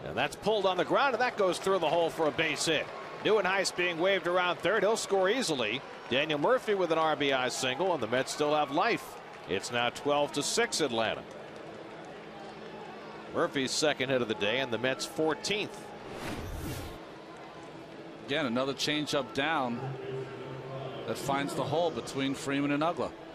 And that's pulled on the ground, and that goes through the hole for a base hit. Nieuwenhuis being waved around third. He'll score easily. Daniel Murphy with an RBI single, and the Mets still have life. It's now 12-6 Atlanta. Murphy's second hit of the day, and the Mets 14th. Again, another changeup down that finds the hole between Freeman and Uggla.